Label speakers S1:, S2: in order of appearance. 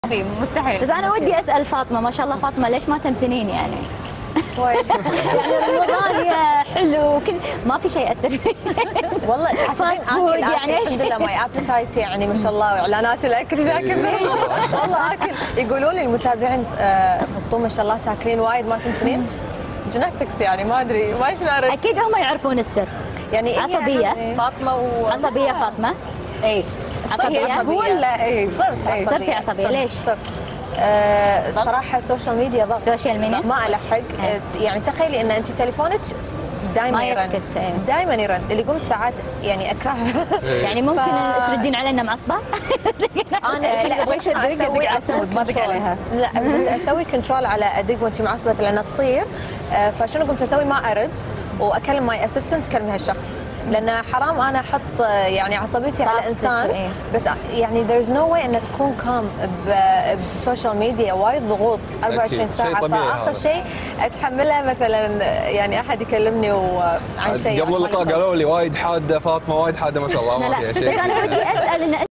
S1: مستحيل.
S2: بس انا ودي اسال فاطمه، ما شاء الله فاطمه ليش ما تمتنين يعني؟ يعني رمضان يا حلو كل ما في شيء ياثر فيه.
S3: والله
S2: فاست فود يعني
S3: الحمد لله ماي ابيتايت يعني ما شاء الله، واعلانات الاكل شاكر والله اكل. يقولوا لي المتابعين فطوم ما شاء الله تاكلين وايد ما تمتنين. جيناتكس يعني ما ادري ما شلون ارد.
S2: اكيد هم يعرفون السر.
S3: يعني
S2: عصبيه
S1: فاطمه
S2: عصبيه فاطمه.
S3: اي
S2: عصبيه
S3: ولا اي
S2: صرتي عصبيه ليش؟
S3: صرت صراحه السوشيال ميديا ضغط.
S2: السوشيال ميديا
S3: ما الحق. يعني تخيلي ان انت تليفونك دائما
S2: ما
S3: يرن،
S2: يسكت.
S3: دائما يرن. اللي قمت ساعات يعني اكرهها.
S2: يعني ممكن تردين علينا معصبه؟
S3: انا لا كنت اسوي
S1: ما ادق عليها.
S3: لا كنت اسوي كنترول على ادق وانت معصبه لانها تصير. فشنو قمت اسوي؟ ما ارد واكلم ماي اسيستنت تكلم هالشخص، لان حرام انا احط يعني عصبيتي على انسان. بس يعني there's no way ان تكون كام بالسوشيال ميديا، وايد ضغوط 24 ساعه. فاخر شيء اتحملها مثلا يعني احد يكلمني عن شيء
S4: قبل اللقاء قالوا لي وايد حاده فاطمه، وايد حاده ما شاء الله ما فيها شيء.
S2: بس انا ودي اسال ان